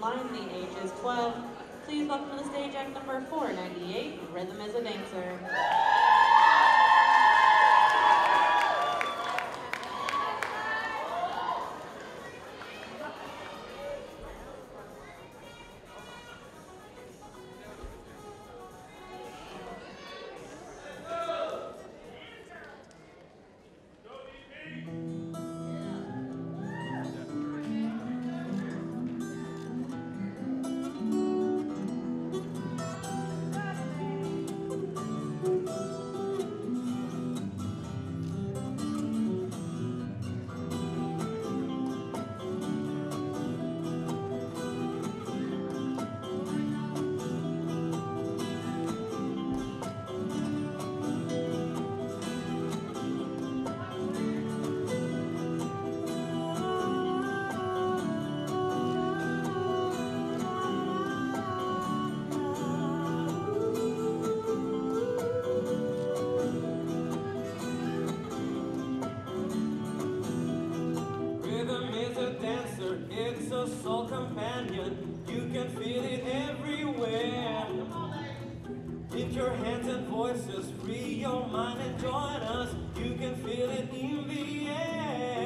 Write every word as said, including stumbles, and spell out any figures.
line, the age is twelve. Please welcome to the stage act number four ninety-eight, Rythm is a Dancer. It's a soul companion, you can feel it everywhere. Lift your hands and voices, free your mind and join us, you can feel it in the air.